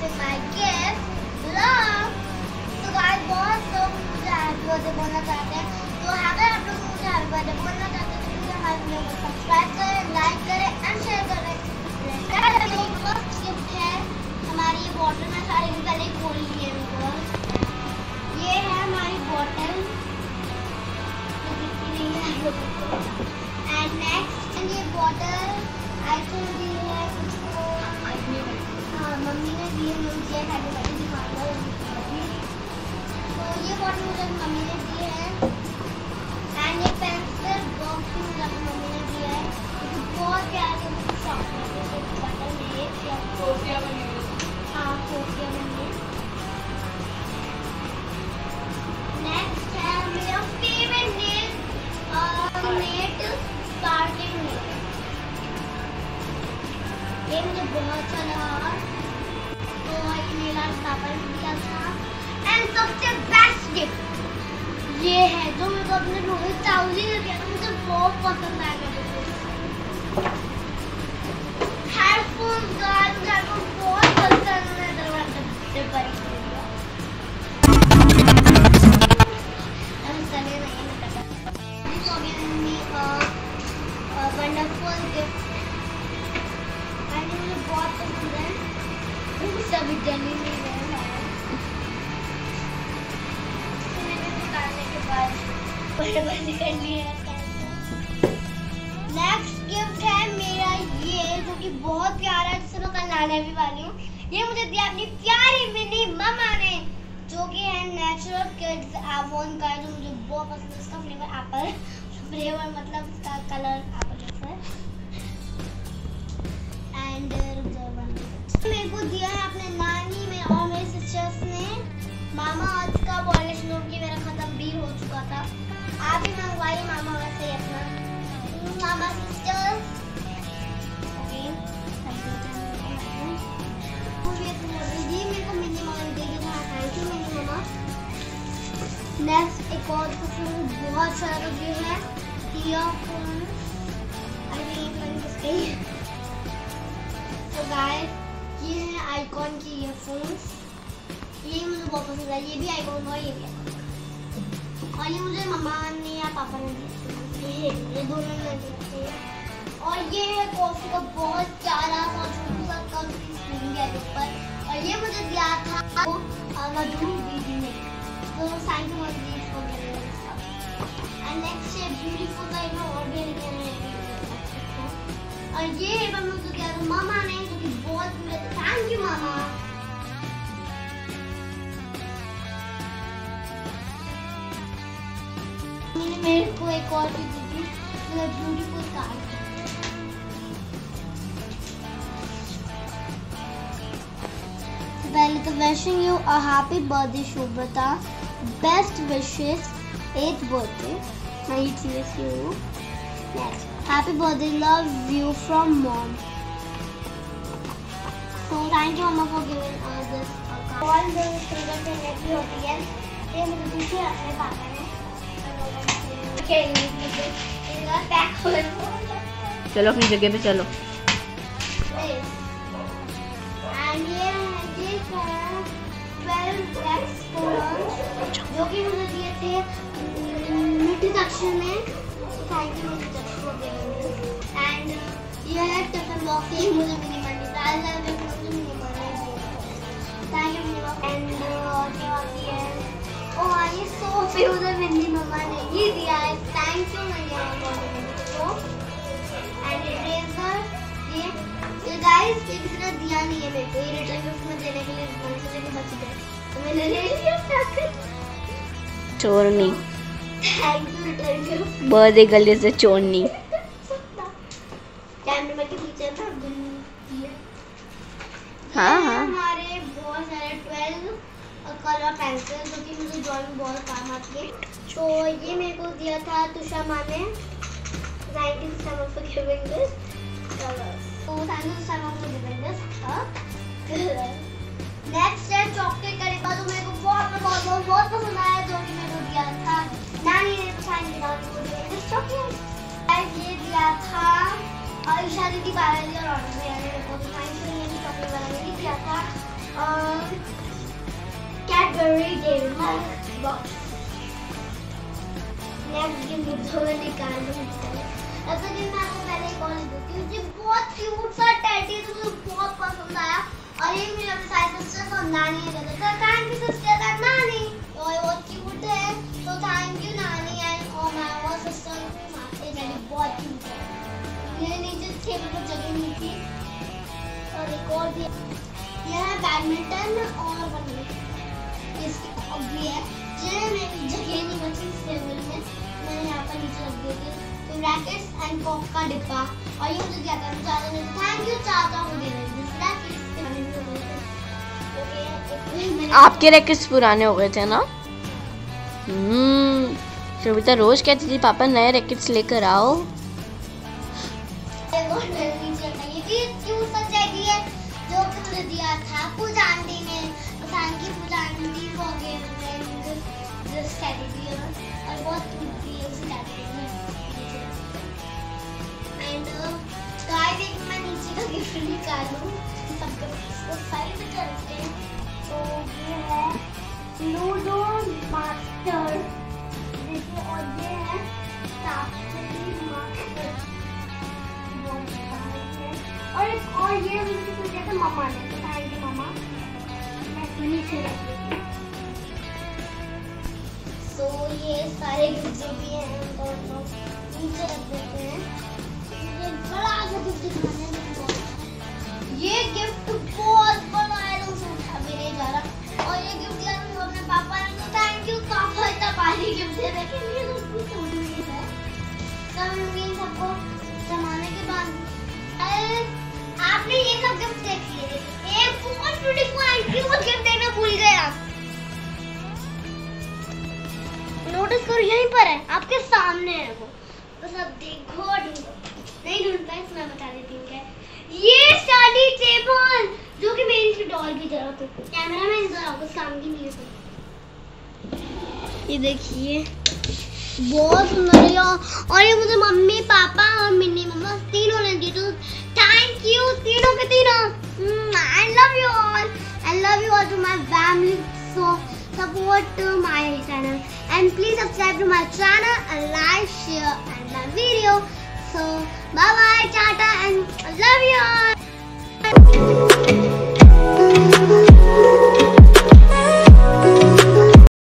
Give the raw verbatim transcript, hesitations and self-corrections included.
with my gift, love. तो guys बहुत लोग मुझे हैप्पी बर्थडे बोलना चाहते हैं, तो अगर आप लोग मुझे हैप्पी बर्थडे बोलना चाहते हैं तो प्लीज हमारे वीडियो को सब्सक्राइब करें, लाइक करें एंड शेयर करें। फर्स्ट गिफ्ट है हमारी ये बॉटल। मैं सारे दिन पहले खोल ली है इनको। ये है हमारी बॉटल जो दिखती नहीं है आप लोगों को। एंड नेक्स्ट ये बॉटल आईफोन दी है उसको, हाँ मम्मी ने दी है, मुझे हैप्पी बर्थडे दिखाऊंगा। तो ये बॉटल मुझे मम्मी ने दी है। एंड ये पेंसिल बॉक्स भी मुझे मम्मी ने दिया है, क्योंकि बहुत प्यार से मुझे शौक है बॉटल में। फोफिया बनी है, हाँ फोफिया बनी है। नेक्स्ट है मेरा favourite nail net sparkling nail. ये मुझे बहुत अच्छा लगा, तो ये मेरा पापा ने दिया था। एंड सबसे बेस्ट गिफ्ट ये है जो मेरे को अपने रोहित चाउजी ने दिया था, मुझे बहुत पसंद आया। हेडफोन गाइस मुझे हेडफोन बहुत पसंद है, दरवाजे पर ही दिया। हम चले नहीं निकलता। दिस हो गया me a wonderful gift and मुझे बहुत पसंद है। सभी जल्दी नहीं गए बंद कर लिए। नेक्स्ट गिफ्ट है मेरा ये जो कि बहुत प्यारा है, जिसे मैं कल लाने भी वाली हूँ। ये मुझे दिया अपनी प्यारी मिनी मम्मा ने, जो कि है नेचुरल किड्स एवोन का, जो मुझे बहुत पसंद है। इसका फ्लेवर एप्पल फ्लेवर मतलब इसका कलर एप्पल जैसा है। एंड मेरे को दिया है अपने नानी में और मेरे सिस्टर्स ने मामा अर्थ का बॉडी लोशन, की मेरा खत्म भी हो चुका था। आप भी मंगवाइए मामा अर्थ से अपना मामा सिस्टर्स। ओके ये मेरे को मिनी मामा देगी, हाँ थैंक यू मिनी मामा। नेक्स्ट एक और बहुत सारा ये है ईयरफोन। आई थिंक तो गाइस ये है आईकॉन की ईयरफोन्स। ये मुझे बहुत पसंद है, ये भी आईकॉन और ये भी आईकॉन। और ये मुझे मम्मा ने या पापा ने दिए, ये ये दोनों ने दिए। और ये है कॉफी का बहुत प्यारा सा छोटा सा कप स्क्रीन के ऊपर, और ये मुझे दिया था वो मधु दीदी ने, तो थैंक यू मधु दीदी को देने के साथ। एंड नेक्स्ट है ब्यूटीफुल का, इन्होंने और भी लिखे हैं। और ये है मुझे दिया था मामा ने, जो कि बहुत मुझे थैंक यू मामा। मैंने मेरे को एक और भी दी थी, मतलब ब्यूटीफुल कार्ड। पहले तो wishing you a happy birthday Shubhrata, best wishes at birthday my TS you. Next happy birthday love you from mom. So thank you मम्मा for giving us this all the silver pen भी होती है। ये मुझे दूसरे अपने पापा ने चलो अपनी जगह पे चलो। एंड ये जो कि मुझे दिए थे मिट्टी सेक्शन में, थैंक यू मिट्टी सेक्शन। एंड ये है टिफिन बॉक्स, ये मुझे मिनी मनी डाल डाल के मुझे Mini money thank you Mini box. And और क्या आती है, और ये सोफे मुझे मिनी मम्मा ने ये दिया है, थैंक यू मिनी मम्मा को। एंड इरेजर ये ये गाइस ये किसी ने दिया नहीं है मेरे को, ये रिटर्न गिफ्ट में देने के लिए मन से लेके बच गए, तो मैंने ले लिया पैकेट। चोरनी, thank you return gift. Birthday गले से चोरनी। कैमरे के पीछे था ये। हाँ हाँ हमारे बहुत सारे ट्वेल्व कलर पेंसिल, जो कि मुझे ड्राइंग बहुत काम आती है। तो ये मेरे को दिया था तुषा माँ ने, थैंक यू तुषा माँ फॉर गिविंग दिस कलर्स। तो थैंक यू तुषा माँ for giving this colour. Next है चॉकलेट करेगा, जो मेरे को बहुत बहुत बहुत बहुत पसंद आया, जो कि मेरे को दिया था नानी ने, थैंक यू नानी को गिविंग दिस चॉकलेट। ये दिया था आयशा दीदी बालाजी और ऑर्डर में, मेरे को थैंक यू, ये भी चॉकलेट वाला ने दिया था। Cadbury Dairy Milk box. Next gift मुझे निकाल दूंगी। अब तो मैं आपको पहले एक और देती हूँ। ये बहुत क्यूट सा टेडी तो मुझे बहुत पसंद आया और ये मेरे अपने साइड सिस्टर और नानी ने दिया था। थैंक यू सिस्टर एंड नानी, और ये बहुत क्यूट है, तो थैंक यू नानी एंड और माय और सिस्टर। ये टेडी बहुत क्यूट है। ये नीचे टेबल पर जगह नहीं थी। और एक और भी यह है बैडमिंटन और बनने इसकी भी है। जो मेरी जगह नहीं बची इस टेबल में, मैंने यहाँ पर नीचे रख दी थी। तो रैकेट्स एंड कॉक का डिब्बा, और ये मुझे दिया था चाचा ने। थैंक यू चाचा मुझे दे। आपके रैकेट्स पुराने हो गए थे ना? हम्म शोभिता रोज कहती थी पापा नए रैकेट्स लेकर आओ। जो कि मुझे दिया था पूजा आंटी ने। Thank you Pooja aunty for giving this teddy bear, और बहुत क्यूट थी उस टेडी बियर। एंड गाइस एक मैं नीचे का गिफ्ट निकालूं, सबके इसको साइड में करते हैं। तो ये है लूडो मास्टर, देखिए, और ये है टापली मास्टर, और एक और ये मुझे कुछ दिया था मम्मा ने। थैंक यू मम्मा। मैं नीचे रख देती हूँ। सो ये सारे गिफ्ट जो भी हैं उनको नीचे रख देते हैं। ये बड़ा सा गिफ्ट दिखाने में, ये गिफ्ट बहुत बड़ा है, तो उसे उठा भी नहीं जा रहा। और ये गिफ्ट दिया था अपने पापा ने, तो थैंक यू पापा, इतना भारी गिफ्ट दे रखे हैं। ये तो कुछ समझ नहीं है। सब इन सबको जमाने के बाद आपने ये सब गिफ्ट देख लिए। एक बहुत ब्यूटीफुल एंड क्यूट गिफ्ट देना भूल गए आप। नोटिस करो, यहीं पर है, आपके सामने है वो, बस आप देखो। ढूंढो, नहीं ढूंढ पाए तो मैं बता देती हूँ क्या। ये स्टडी टेबल, जो कि मेरी इसकी डॉल की जरूरत है। कैमरा मैन जरा कुछ काम की नहीं है। ये देखिए बहुत सुंदर है, और ये मुझे मम्मी पापा और मिन्नी मम्मा तीनों ने दी। तो थैंक यू तीनों के तीनों। I love you all, I love you all to my family. So support to my channel and please subscribe to my channel and like, share and my video. So bye bye, tata, and I love you all.